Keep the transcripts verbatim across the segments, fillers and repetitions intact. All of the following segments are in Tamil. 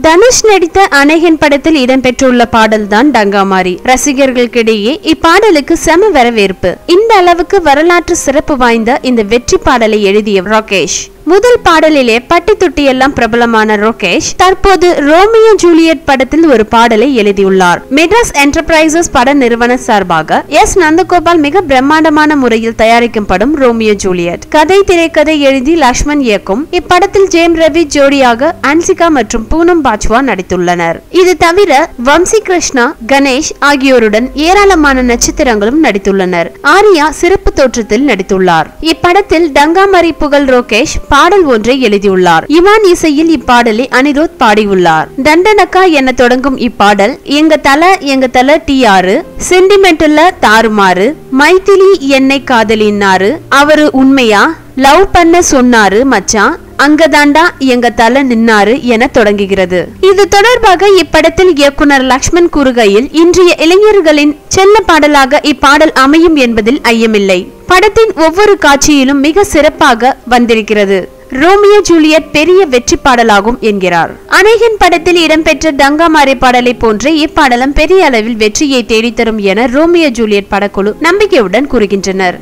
தனுஷ் நடித்த அநேகன் படத்தில் இடம்பெற்றுள்ள பாடல்தான் டங்காமாரி. ரசிகர்களுக்கிடையே இப்பாடலுக்கு செம வரவேற்பு. இந்த அளவுக்கு வரலாற்று சிறப்பு வாய்ந்த இந்த வெற்றி பாடலை எழுதிய ராகேஷ். முதல் பாடலிலே பட்டி தொட்டி எல்லாம் பிரபலமான ராகேஷ் தற்போது ரோமியோ ஜூலியட் படத்தில் ஒரு பாடலை எழுதியுள்ளார். மெட்ராஸ் என்டர்பிரைசஸ் பட நிறுவன சார்பாக எஸ் நந்தகோபால் மிக பிரம்மாண்டமான முறையில் தயாரிக்கும் படம் ரோமியோ ஜூலியட். கதை திரைக்கதை எழுதி லக்ஷ்மண் இயக்கும் இப்படத்தில் ஜெயம் ரவி ஜோடியாக அன்சிகா மற்றும் பூனம் பாஜ்வா நடித்துள்ளனர். இது தவிர வம்சி கிருஷ்ணா, கணேஷ் ஆகியோருடன் ஏராளமான நட்சத்திரங்களும் நடித்துள்ளனர். ஆர்யா சிறப்பு தோற்றத்தில் நடித்துள்ளார். இப்படத்தில் டங்காமாரி புகழ் ராகேஷ் பாடல் ஒன்றை எழுதியுள்ளார். இவான் இசையில் இப்பாடலை அனிருத் பாடியுள்ளார். தண்டனக்கா என தொடங்கும் இப்பாடல் எங்க தல எங்க தல டி ஆறு, சென்டிமெண்டல்ல தாறுமாறு, மைதிலி என்னை காதலினாரு, அவரு உண்மையா லவ் பண்ண சொன்னாரு மச்சான், அங்கதாண்டா எங்க தல நின்னாரு என தொடங்குகிறது. இது தொடர்பாக இப்படத்தில் இயக்குனர் லக்ஷ்மண் கூறுகையில், இன்றைய இளைஞர்களின் செல்ல பாடலாக இப்பாடல் அமையும் என்பதில் ஐயமில்லை. படத்தின் ஒவ்வொரு காட்சியிலும் மிக சிறப்பாக வந்திருக்கிறது. ரோமியோ ஜூலியட் பெரிய வெற்றி பாடலாகும் என்கிறார். அநேகன் படத்தில் இடம்பெற்ற டங்காமாரி பாடலை போன்றே இப்பாடலும் பெரிய அளவில் வெற்றியை தேடித்தரும் என ரோமியோ ஜூலியட் படக்குழு நம்பிக்கையுடன் கூறுகின்றனர்.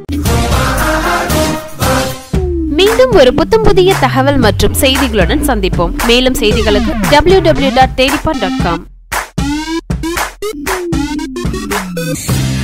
மீண்டும் ஒரு புத்தம் புதிய தகவல் மற்றும் செய்திகளுடன் சந்திப்போம். மேலும் செய்திகளுக்கு டபிள்யூ டபிள்யூ டபிள்யூ டாட் தேடிப்பான் டாட் காம்.